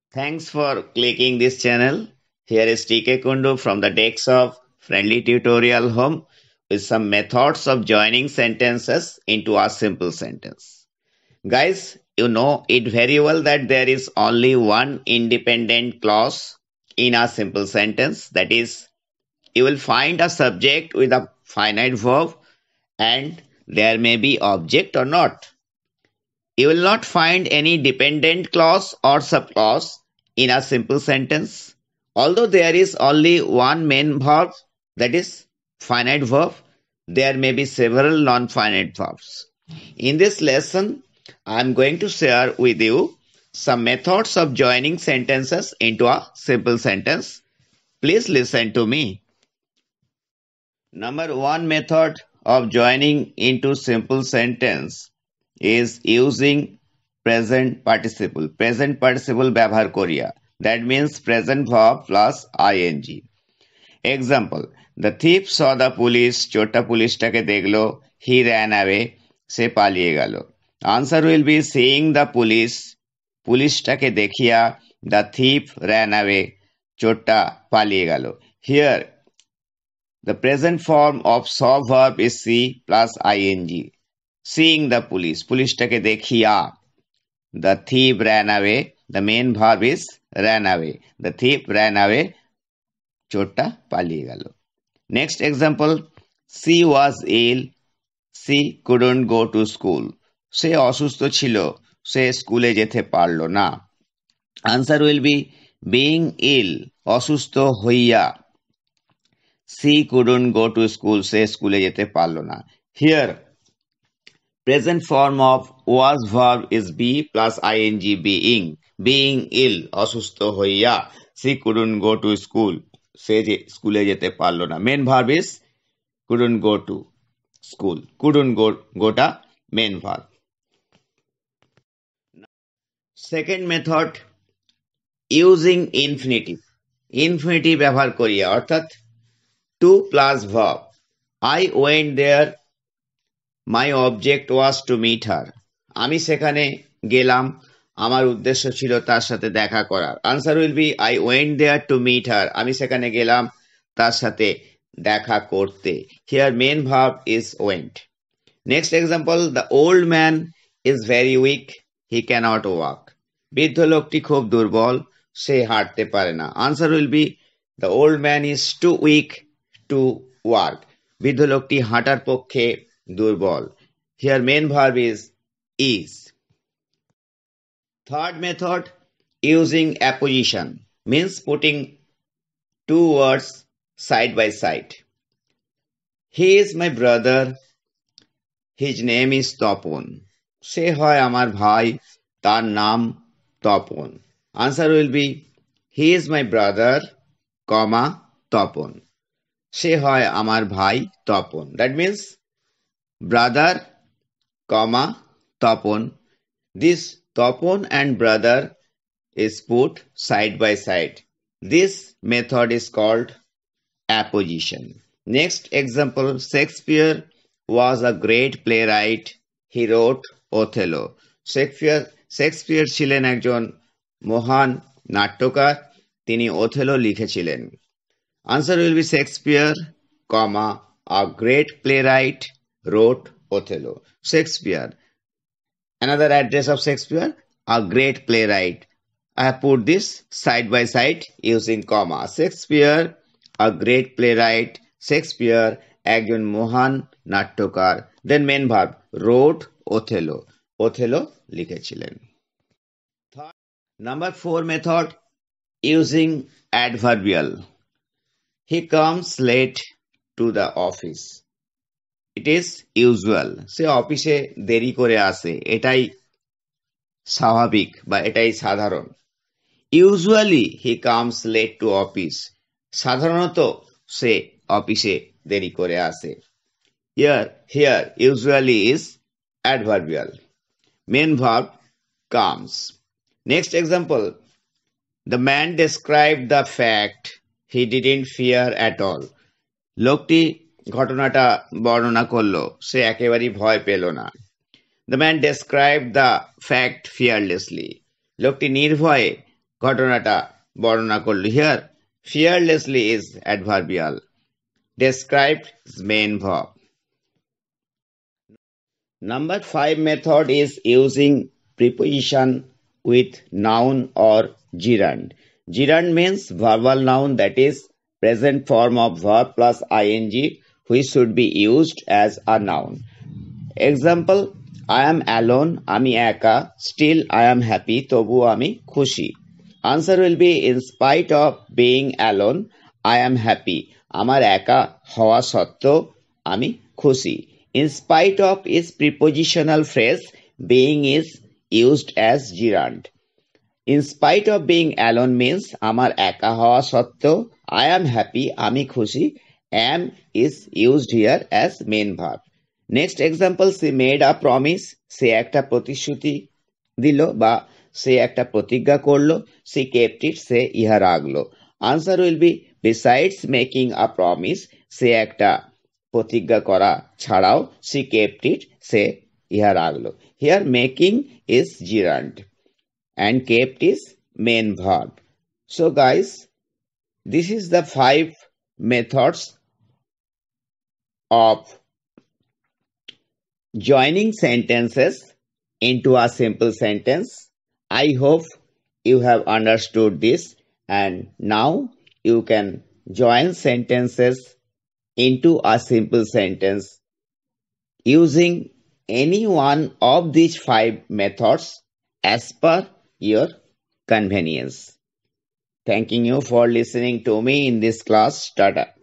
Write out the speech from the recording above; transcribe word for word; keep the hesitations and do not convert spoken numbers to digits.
Thanks for clicking this channel. Here is T K Kundu from the decks of Friendly Tutorial Home with some methods of joining sentences into a simple sentence. Guys, you know it very well that there is only one independent clause in a simple sentence. That is, you will find a subject with a finite verb and there may be object or not. You will not find any dependent clause or subclause in a simple sentence. Although there is only one main verb, that is finite verb, there may be several non-finite verbs. In this lesson, I am going to share with you some methods of joining sentences into a simple sentence. Please listen to me. Number one method of joining into simple sentence is using present participle. Present participle ব্যবহার করিয়া. That means present verb plus ing. Example, the thief saw the police. চোরটা পুলিশটাকে দেখলো. He ran away. সে পালিয়ে গেল. Answer will be seeing the police. পুলিশটাকে দেখিয়া the thief ran away. চোরটা পালিয়ে গেল. Here, the present form of saw verb is see plus ing. Seeing the police. পুলিশটাকে দেখিয়া. The thief ran away. The main verb is ran away. The thief ran away. চোরটা পালিয়ে গেল. Next example. She was ill. She couldn't go to school. সে অসুস্থ ছিল. সে স্কুলে যেতে পারল না. Answer will be being ill. অসুস্থ হইয়া. She couldn't go to school. সে স্কুলে যেতে পারল না. Here, present form of was verb is be plus ing being. Being ill. অসুস্থ হইয়া. She couldn't go to school. সে স্কুলে যেতে পারল না. Main verb is couldn't go to school. Couldn't go go টা main verb. Second method, using infinitive. Infinitive ব্যবহার করিয়া অর্থাৎ to plus verb. I went there. My object was to meet her. আমি সেখানে গেলাম. আমার উদ্দেশ্য ছিল তার সাথে দেখা করার. Answer will be I went there to meet her. আমি সেখানে গেলাম তার সাথে দেখা করতে. Here main verb is went. Next example, the old man is very weak. He cannot walk. বৃদ্ধ লোকটি খুব দুর্বল. সে হাঁটতে পারে না. Answer will be the old man is too weak to walk. বৃদ্ধ লোকটি হাঁটার পক্ষে দুর্বল. Here main verb is is. Third method, using apposition, means putting two words side by side. He is my brother. His name is Tapan. সে হয় আমার ভাই. তার নাম Tapan. Answer will be he is my brother, comma Tapan. সে হয় আমার ভাই Tapan. That means brother, comma Tapan. This Tapan and brother is put side by side. This method is called apposition. Next example, Shakespeare was a great playwright. He wrote Othello. Shakespeare Shakespeare ছিলেন একজন মহান নাট্যকার. তিনি Othello লিখেছিলেন. Answer will be Shakespeare, comma a great playwright wrote Othello. Shakespeare. Another address of Shakespeare, a great playwright. I have put this side by side using comma. Shakespeare, a great playwright. Shakespeare, একজন মহান নাট্যকার. Then main verb, wrote Othello. Othello লিখেছিলেন. Number four method, using adverbial. He comes late to the office. It is usual. সে অফিসে দেরি করে আসে. এটাই স্বাভাবিক বা এটাই সাধারণ. Usually he comes late to office. সাধারণত সে অফিসে দেরি করে আসে. Here, here usually is adverbial. Main verb comes. Next example, the man described the fact he didn't fear at all. লোকটি ঘটনাটা বর্ণনা করলো. সে একেবারেই ভয় পেল না. The man described the fact fearlessly. লোকটি নির্ভয়ে ঘটনাটা বর্ণনা করল। Here, fearlessly is adverbial. Described is main verb. Number five method is using preposition with noun or gerund. Gerund means verbal noun, that is present form of verb plus ing, which should be used as a noun. Example, I am alone, আমি একা, still I am happy, তবু আমি খুশি. Answer will be, in spite of being alone, I am happy. আমার একা হওয়া সত্ত্বেও আমি খুশি. In spite of is prepositional phrase, being is used as gerund. In spite of being alone means আমার একা হওয়া সত্ত্বেও, I am happy, আমি খুশি. Am is used here as main verb. Next example, she made a promise. সে একটা প্রতিশ্রুতি দিল বা সে একটা প্রতিজ্ঞা করলো. She kept it, সে ইহা রাখলো. Answer will be, besides making a promise, সে একটা প্রতিজ্ঞা করা ছাড়াও, she kept it, সে ইহা রাখলো. Here making is gerund and kept is main verb. So guys, this is the five methods of joining sentences into a simple sentence. I hope you have understood this, and now you can join sentences into a simple sentence using any one of these five methods as per your convenience. Thanking you for listening to me in this class. Tata.